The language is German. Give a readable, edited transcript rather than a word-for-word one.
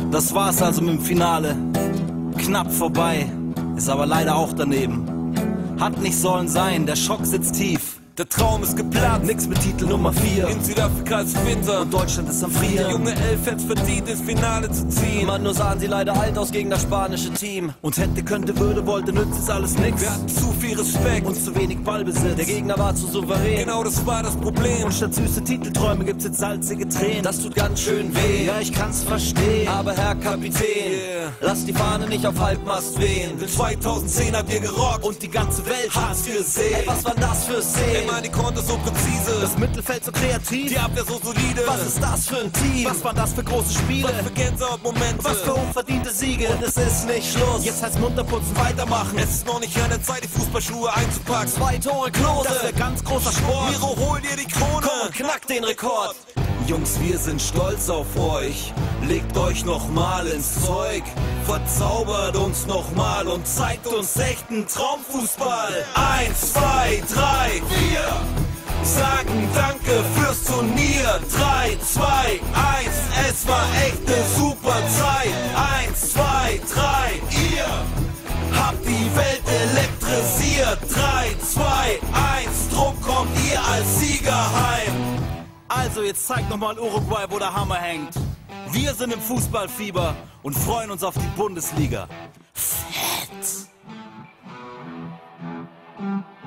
Das war's also mit dem Finale. Knapp vorbei, ist aber leider auch daneben. Hat nicht sollen sein, der Schock sitzt tief. Der Traum ist geplatzt, Nix mit Titel Nummer 4. in Südafrika ist Winter Und Deutschland ist am Der Frieren. junge Elf hätt's verdient, ins Finale zu ziehen. Mann, nur sahen sie leider alt aus gegen das spanische Team. Und hätte, könnte, würde, wollte, nützt es alles nix. Wir hatten zu viel Respekt Und zu wenig Ballbesitz. Der Gegner war zu souverän. Genau das war das Problem. Und statt süße Titelträume gibt's jetzt salzige Tränen. Das tut ganz schön weh. Ja, ich kann's verstehen. Aber Herr Kapitän, Lass die Fahne nicht auf Halbmast wehen. in 2010 habt ihr gerockt Und die ganze Welt hat's gesehen. Ey, was war das für Szenen? Immer die Konter so präzise, Das Mittelfeld so kreativ. die Abwehr so solide. Was ist das für ein Team? Was waren das für große Spiele? Was für Gänsehautmomente. Was für hochverdiente Siege? Und es ist nicht Schluss. Jetzt heißt munter putzen, weitermachen. Es ist noch nicht an der Zeit, die Fußballschuhe einzupacken. 2 Tore Klose. Das wär ganz großer Sport. Miro, hol dir die Krone. Komm und knack den Rekord. Jungs, wir sind stolz auf euch. Legt euch nochmal ins Zeug. Verzaubert uns nochmal und zeigt uns echten Traumfußball. 1, 2, 3, 4. Sagen Danke fürs Turnier. 3, 2, 1. Es war echt ne super Zeit. 1, 2, 3. Ihr habt die Welt elektrisiert. 3, 2, 1. Drum kommt ihr als Sieger heim. Also, jetzt zeigt nochmal Uruguay, wo der Hammer hängt. Wir sind im Fußballfieber und freuen uns auf die Bundesliga. Fett!